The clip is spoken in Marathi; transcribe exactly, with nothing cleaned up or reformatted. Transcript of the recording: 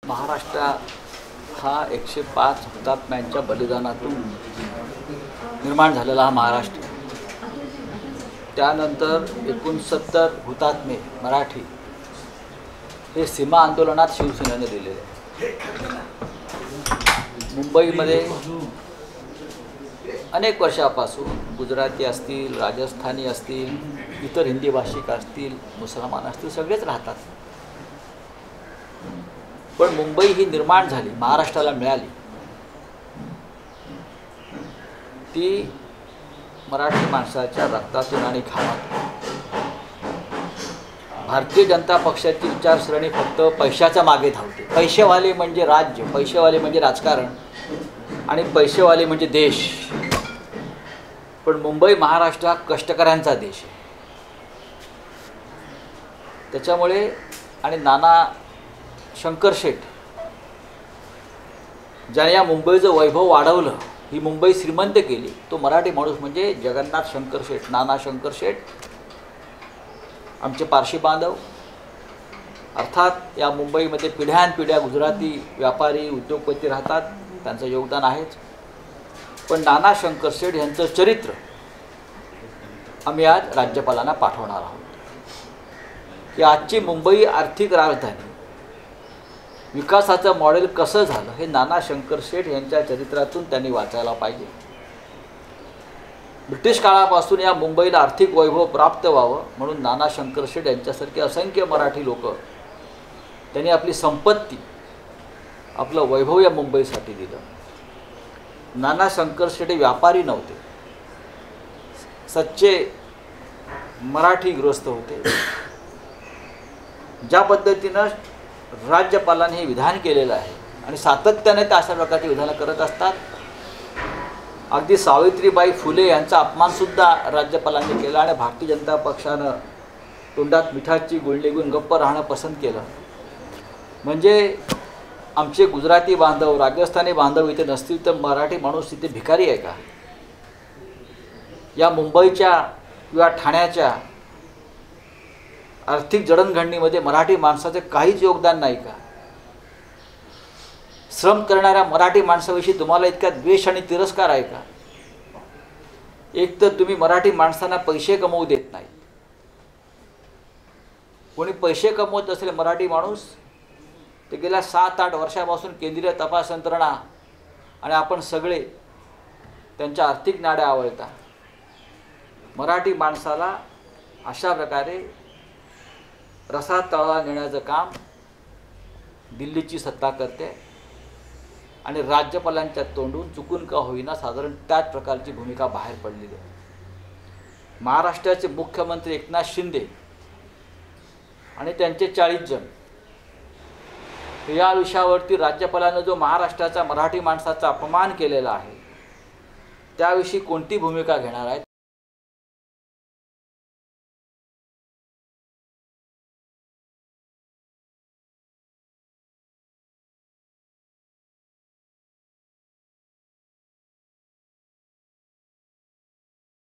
महाराष्ट्र हा एकशे पाच हुतात्म्यांच्या बलिदानातून निर्माण झालेला हा महाराष्ट्र. त्यानंतर एकोणसत्तर हुतात्मे मराठी हे सीमा आंदोलनात शिवसेनेने दिलेले. मुंबईमध्ये अनेक वर्षापासून गुजराती असतील, राजस्थानी असतील, इतर हिंदी भाषिक असतील, मुसलमान असतील, सगळेच राहतात. पण मुंबई ही निर्माण झाली, महाराष्ट्राला मिळाली, ती मराठी माणसाच्या रक्तातून आणि घामातून. भारतीय जनता पक्षाची विचारसरणी फक्त पैशाच्या मागे धावते. पैसेवाले म्हणजे राज्य, पैसेवाले म्हणजे राजकारण आणि पैसेवाले म्हणजे देश. पण मुंबई महाराष्ट्र हा कष्टकऱ्यांचा देश आहे. त्याच्यामुळे आणि नाना शंकरशेठ ज्याने या मुंबईचं वैभव वाढवलं, ही मुंबई श्रीमंत केली, तो मराठी माणूस म्हणजे जगन्नाथ शंकरशेठ, नाना शंकरशेठ, आमचे पारशी बांधव. अर्थात या मुंबईमध्ये पिढ्यानपिढ्या गुजराती व्यापारी उद्योगपती राहतात, त्यांचं योगदान आहेच. पण नाना शंकरशेठ यांचं चरित्र आम्ही आज राज्यपालांना पाठवणार आहोत की आजची मुंबई आर्थिक राजधानी, विकासाचं मॉडेल कसं झालं हे नाना शंकरशेठ यांच्या चरित्रातून त्यांनी वाचायला पाहिजे. ब्रिटिश काळापासून या मुंबईला आर्थिक वैभव प्राप्त व्हावं म्हणून नाना शंकरशेठ यांच्यासारखे असंख्य मराठी लोक त्यांनी आपली संपत्ती, आपलं वैभव या मुंबईसाठी दिलं. नाना शंकरशेठ व्यापारी नव्हते, सच्चे मराठी गृहस्थ होते. ज्या पद्धतीनं राज्यपालांनी हे विधान केलेलं आहे आणि सातत्याने ते अशा प्रकारची विधानं करत असतात. अगदी सावित्रीबाई फुले यांचा अपमानसुद्धा राज्यपालांनी केला आणि भारतीय जनता पक्षानं तोंडात मिठाची गुळणी घेऊन गप्प राहणं पसंत केलं. म्हणजे आमचे गुजराती बांधव, राजस्थानी बांधव इथे नसतील तर मराठी माणूस इथे भिकारी आहे का? या मुंबईच्या किंवा ठाण्याच्या आर्थिक जडणघडणीमध्ये मराठी माणसाचे काहीच योगदान नाही का? श्रम करणाऱ्या मराठी माणसाविषयी तुम्हाला इतका द्वेष आणि तिरस्कार आहे का? एक तर तुम्ही मराठी माणसांना पैसे कमवू देत नाही. कोणी पैसे कमवत असेल मराठी माणूस, ते गेल्या सात आठ वर्षापासून केंद्रीय तपास यंत्रणा आणि आपण सगळे त्यांच्या आर्थिक नाड्या आवळता. मराठी माणसाला अशा प्रकारे रसात तळाला नेण्याचं काम दिल्लीची सत्ता करते आणि राज्यपालांच्या तोंडून चुकून का होईना साधारण त्याच प्रकारची भूमिका बाहेर पडलेली आहे. महाराष्ट्राचे मुख्यमंत्री एकनाथ शिंदे आणि त्यांचे चाळीस जण या विषयावरती राज्यपालांनी जो महाराष्ट्राचा मराठी माणसाचा अपमान केलेला आहे त्याविषयी कोणती भूमिका घेणार आहेत